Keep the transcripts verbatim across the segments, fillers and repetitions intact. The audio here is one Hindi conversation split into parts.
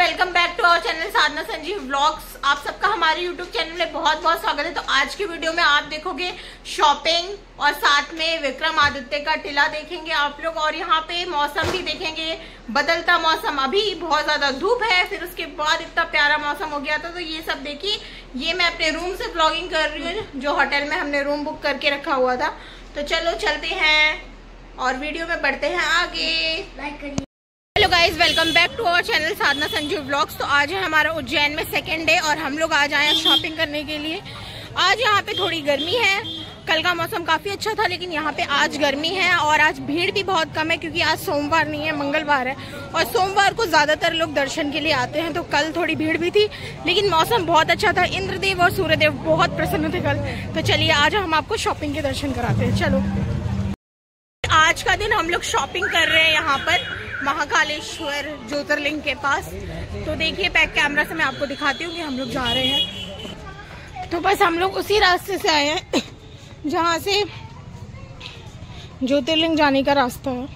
Welcome back to our channel Sadhana Sanjeev vlogs. आप सबका हमारे यूट्यूब चैनल में बहुत बहुत स्वागत है। तो आज की वीडियो में आप देखोगे शॉपिंग और साथ में विक्रमादित्य का टिला देखेंगे आप लोग, और यहाँ पे मौसम भी देखेंगे, बदलता मौसम। अभी बहुत ज्यादा धूप है, फिर उसके बाद इतना प्यारा मौसम हो गया था। तो ये सब देखिए, ये मैं अपने रूम से व्लॉगिंग कर रही हूँ, जो होटल में हमने रूम बुक करके रखा हुआ था। तो चलो चलते हैं और वीडियो में बढ़ते हैं आगे। लाइक करिए। Hello guys, welcome back to our channel Sadhana Sanjeev vlogs. तो आज है हमारा उज्जैन में सेकेंड डे और हम लोग आज आए हैं शॉपिंग करने के लिए। आज यहाँ पे थोड़ी गर्मी है, कल का मौसम काफ़ी अच्छा था, लेकिन यहाँ पे आज गर्मी है और आज भीड़ भी बहुत कम है, क्योंकि आज सोमवार नहीं है, मंगलवार है। और सोमवार को ज़्यादातर लोग दर्शन के लिए आते हैं, तो कल थोड़ी भीड़ भी थी, लेकिन मौसम बहुत अच्छा था। इंद्रदेव और सूर्यदेव बहुत प्रसन्न थे कल। तो चलिए आज हम आपको शॉपिंग के दर्शन कराते हैं। चलो, आज का दिन हम लोग शॉपिंग कर रहे हैं यहाँ पर महाकालेश्वर ज्योतिर्लिंग के पास। तो देखिए, बैक कैमरा से मैं आपको दिखाती हूँ कि हम लोग जा रहे हैं। तो बस हम लोग उसी रास्ते से आए हैं जहाँ से ज्योतिर्लिंग जाने का रास्ता है।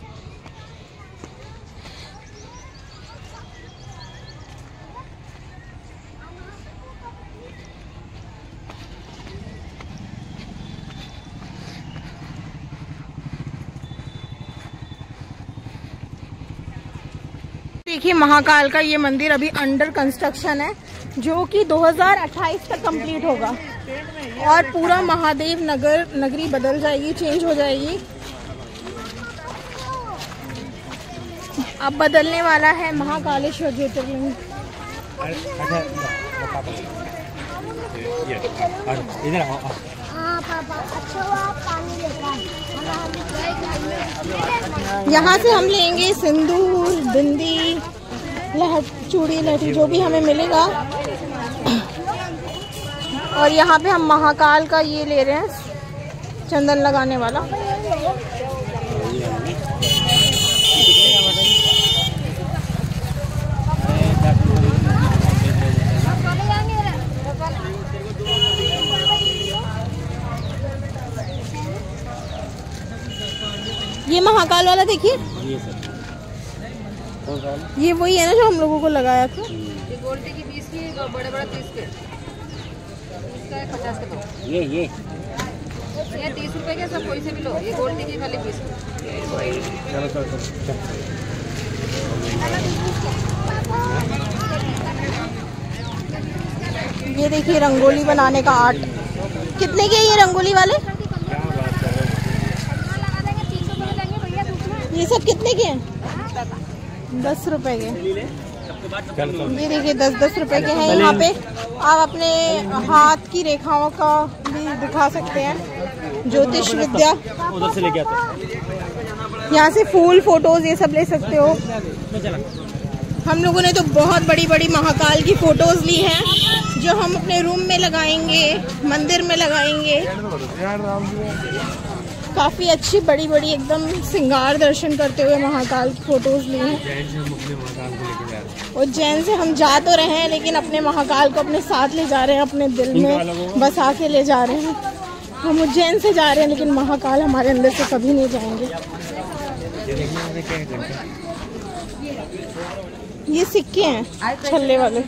देखिए, महाकाल का ये मंदिर अभी अंडर कंस्ट्रक्शन है, जो कि दो हज़ार अट्ठाईस तक कंप्लीट होगा और पूरा महादेव नगर नगरी बदल जाएगी, चेंज हो जाएगी। अब बदलने वाला है महाकालेश्वर ज्योतिर्लिंग। यहाँ से हम लेंगे सिंदूर, बिंदी, लहट, चूड़ी, लहठी, जो भी हमें मिलेगा। और यहाँ पे हम महाकाल का ये ले रहे हैं, चंदन लगाने वाला। ये महाकाल वाला देखिए, ये वही है ना जो हम लोगों को लगाया था। ये गोल्ड की बीस की, बड़े बड़े तीस के, इसका है पचास के दो। ये ये ये तीस रुपए के, सब कोई से भी लो। ये गोल्ड की खाली बीस। ये देखिए रंगोली बनाने का आर्ट। कितने के ये रंगोली वाले? ये सब कितने के हैं? दस रुपए के। ये देखिए दस दस रुपए के हैं। यहाँ पे आप अपने हाथ की रेखाओं का भी दिखा सकते हैं, ज्योतिष विद्या उधर से लेके आते हैं। यहाँ से फूल, फोटोज ये सब ले सकते हो। हम लोगों ने तो बहुत बड़ी बड़ी महाकाल की फोटोज ली हैं, जो हम अपने रूम में लगाएंगे, मंदिर में लगाएंगे। काफी अच्छी बड़ी बड़ी एकदम श्रृंगार दर्शन करते हुए महाकाल की फोटोज ली हैं। उज्जैन से हम जा तो रहे हैं, लेकिन अपने महाकाल को अपने साथ ले जा रहे हैं, अपने दिल में बसा के ले जा रहे हैं। हम उज्जैन से जा रहे हैं, लेकिन महाकाल हमारे अंदर से कभी नहीं जाएंगे। ये सिक्के हैं छल्ले वाले।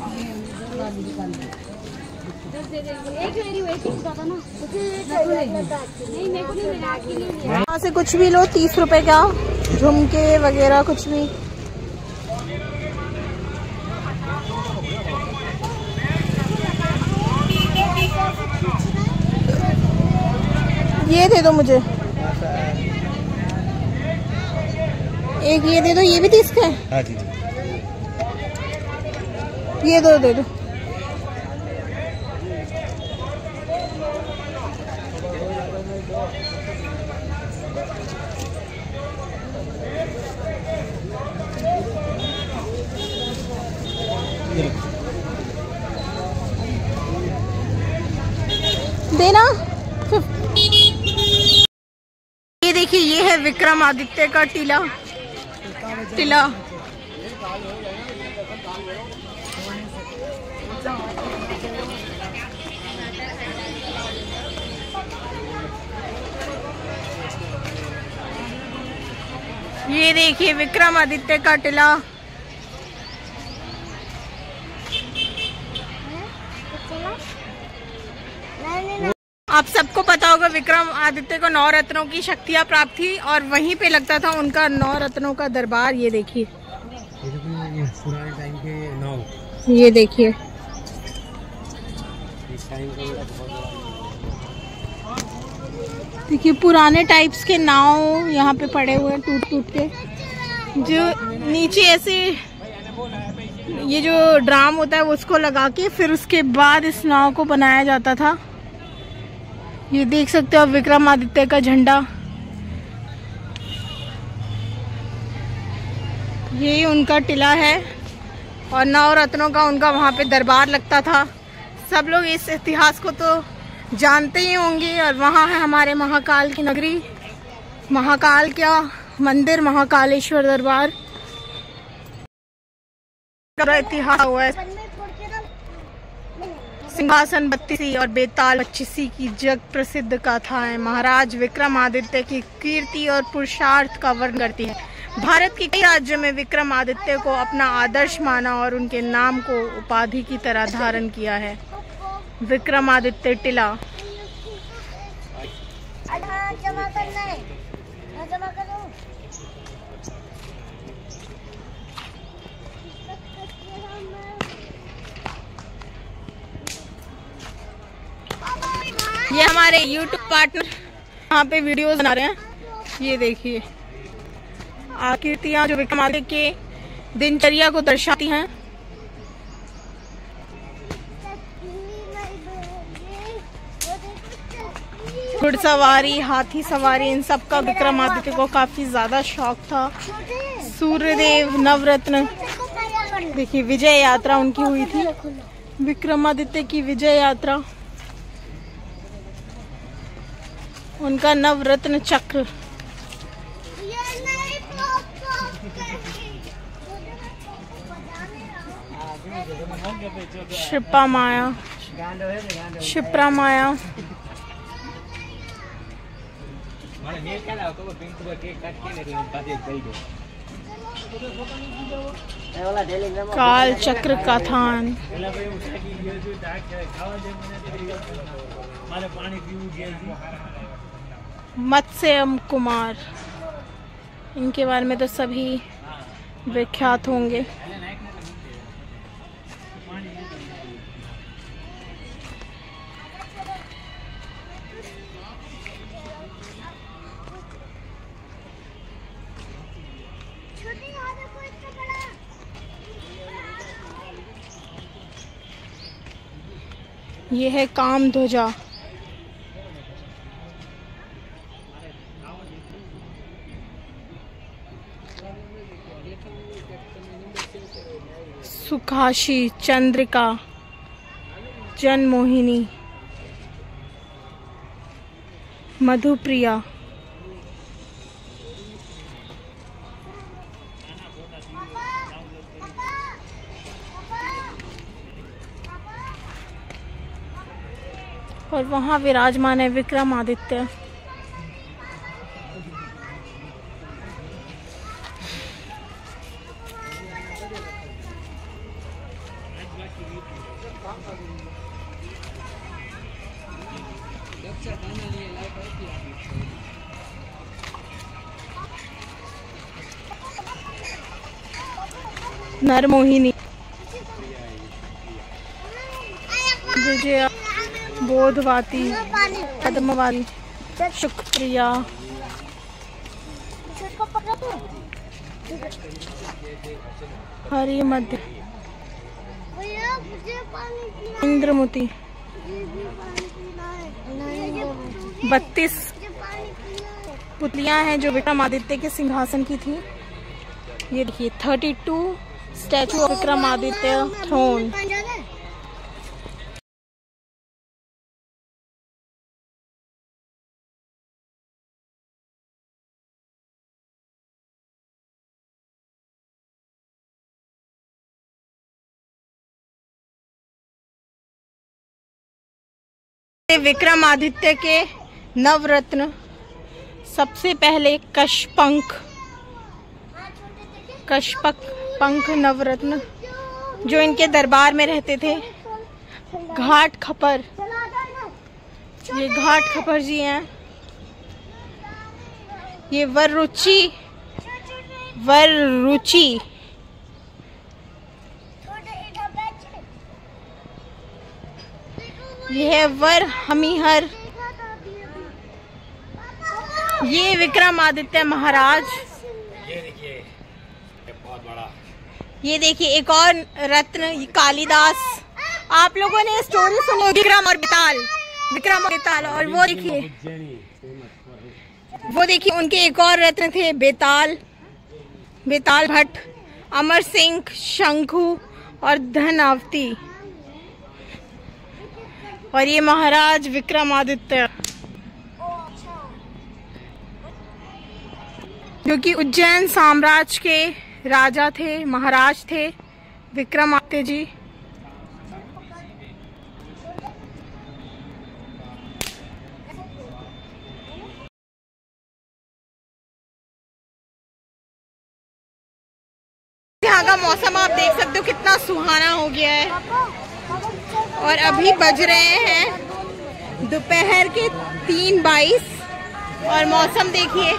यहाँ से कुछ भी लो, तीस रुपए का, झुमके वगैरह कुछ भी। ये दे दो मुझे एक, ये दे दो। ये भी तीस का है? हाँ जी। ये दो दे दो। देना। ये देखिए, ये है विक्रमादित्य का टिला टिला ये देखिए विक्रमादित्य का टिला। आप सबको पता होगा विक्रम आदित्य को नौ रत्नों की शक्तियाँ प्राप्त थी और वहीं पे लगता था उनका नौ रत्नों का दरबार। ये देखिए, पुराने टाइम के नाव, ये देखिए, देखिए पुराने टाइप्स के नाव यहाँ पे पड़े हुए हैं टूट टूट के, जो नीचे ऐसे ये जो ड्राम होता है उसको लगा के फिर उसके बाद इस नाव को बनाया जाता था। ये देख सकते हो विक्रमादित्य का झंडा, यही उनका टिला है और नौ रत्नों का उनका वहाँ पे दरबार लगता था। सब लोग इस इतिहास को तो जानते ही होंगे। और वहाँ है हमारे महाकाल की नगरी, महाकाल का मंदिर, महाकालेश्वर दरबार का इतिहास हुआ है। सिंहासन बत्तीसी और बेताल पच्चीसी की जग प्रसिद्ध गाथाएं महाराज विक्रमादित्य की कीर्ति और पुरुषार्थ का वर्णन करती है। भारत के कई राज्यों में विक्रमादित्य को अपना आदर्श माना और उनके नाम को उपाधि की तरह धारण किया है। विक्रमादित्य टिला। ये हमारे YouTube पार्टनर यहाँ पे वीडियोस बना रहे हैं। ये देखिए आकृतियाँ जो विक्रमादित्य के दिनचर्या को दर्शाती हैं। घुड़सवारी, हाथी सवारी, इन सब का विक्रमादित्य को काफी ज्यादा शौक था। सूर्यदेव, नवरत्न, देखिए विजय यात्रा उनकी हुई थी, विक्रमादित्य की विजय यात्रा, उनका नवरत्न चक्र। शिप्रा माया, शिप्रा माया, काल चक्र कथान, मत्स्यम कुमार, इनके बारे में तो सभी विख्यात होंगे। ये है काम ध्वजा, सुखाशी, चंद्रिका, जनमोहिनी, मधुप्रिया, और वहाँ विराजमान है विक्रमादित्य। नरमोहिनी, विजया, बोधवाती, पद्मवाती, शुक्रिया, हरिमध्य, इंद्रमुति। बत्तीस पुतलियां हैं जो विक्रमादित्य के सिंहासन की थी। ये देखिए thirty two statue of Vikramaditya throne. Vikramaditya के नवरत्न, सबसे पहले कशपंख, कशपक पंख नवरत्न, जो इनके दरबार में रहते थे। घाट खपर, ये घाट खपर जी हैं। ये वररुचि, वररुचि ये है वर हमीहर। ये विक्रमादित्य महाराज। ये देखिए बहुत बड़ा। ये देखिए एक और रत्न कालिदास। आप लोगों ने स्टोरी सुनी विक्रम और बेताल, विक्रम और बेताल। और वो देखिए, वो देखिए उनके एक और रत्न थे बेताल, बेताल भट्ट, अमर सिंह, शंखु और धनावती। और ये महाराज विक्रमादित्य जो कि उज्जैन साम्राज्य के राजा थे, महाराज थे विक्रमादित्य जी। यहाँ का मौसम आप देख सकते हो कितना सुहाना हो गया है। और अभी बज रहे हैं दोपहर के तीन बाईस और मौसम देखिए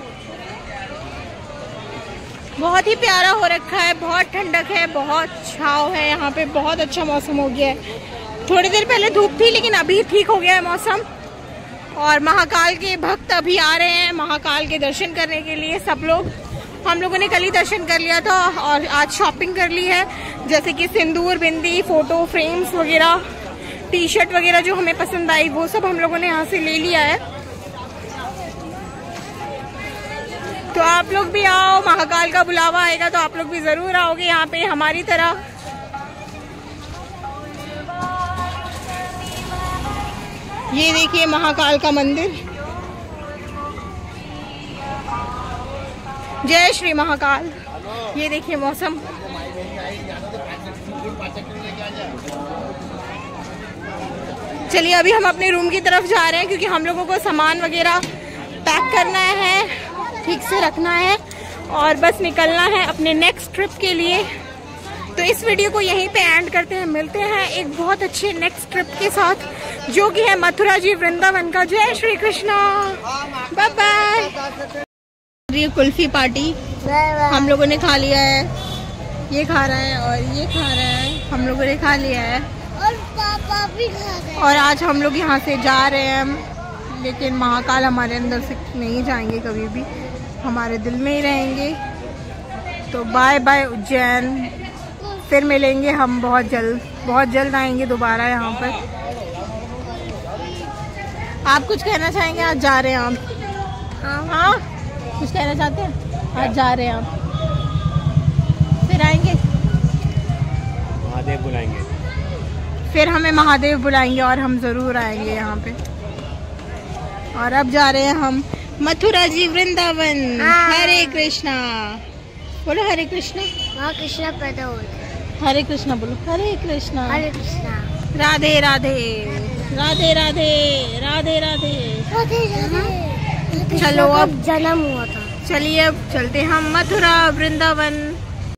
बहुत ही प्यारा हो रखा है। बहुत ठंडक है, बहुत छाव है यहाँ पे, बहुत अच्छा मौसम हो गया है। थोड़ी देर पहले धूप थी लेकिन अभी ठीक हो गया है मौसम। और महाकाल के भक्त अभी आ रहे हैं महाकाल के दर्शन करने के लिए। सब लोग, हम लोगों ने कल ही दर्शन कर लिया था और आज शॉपिंग कर ली है, जैसे कि सिंदूर, बिंदी, फोटो फ्रेम्स वगैरह, टी शर्ट वगैरह जो हमें पसंद आई वो सब हम लोगों ने यहाँ से ले लिया है। तो आप लोग भी आओ, महाकाल का बुलावा आएगा तो आप लोग भी जरूर आओगे यहाँ पे हमारी तरह। ये देखिए महाकाल का मंदिर। जय श्री महाकाल। ये देखिए मौसम। चलिए अभी हम अपने रूम की तरफ जा रहे हैं क्योंकि हम लोगों को सामान वगैरह पैक करना है, ठीक से रखना है और बस निकलना है अपने नेक्स्ट ट्रिप के लिए। तो इस वीडियो को यहीं पे एंड करते हैं। मिलते हैं एक बहुत अच्छे नेक्स्ट ट्रिप के साथ जो कि है मथुरा जी वृंदावन का। जय श्री कृष्णा, बाय बाय। ये कुल्फी पार्टी हम लोगों ने खा लिया है, ये खा रहा है और ये खा रहा है, हम लोगों ने खा लिया है और पापा भी खा रहे हैं। और आज हम लोग यहाँ से जा रहे हैं लेकिन महाकाल हमारे अंदर से नहीं जाएंगे, कभी भी हमारे दिल में ही रहेंगे। तो बाय बाय उज्जैन, फिर मिलेंगे हम बहुत जल्द, बहुत जल्द आएंगे दोबारा यहाँ पर। आप कुछ कहना चाहेंगे? आज जा रहे हैं आप? हाँ हाँ कुछ कहना चाहते हैं? आज जा रहे हैं आप, फिर आएंगे? महादेव बुलाएंगे, फिर हमें महादेव बुलाएंगे और हम जरूर आएंगे यहाँ पे। और अब जा रहे हैं हम मथुरा जी वृंदावन। हरे कृष्णा बोलो, हरे कृष्णा। वहाँ कृष्णा पैदा हुए। हरे कृष्णा बोलो, हरे कृष्णा। हरे कृष्णा। राधे राधे राधे राधे राधे राधे। राधे राधे। चलो अब जन्म हुआ था। चलिए अब चलते हम मथुरा वृंदावन।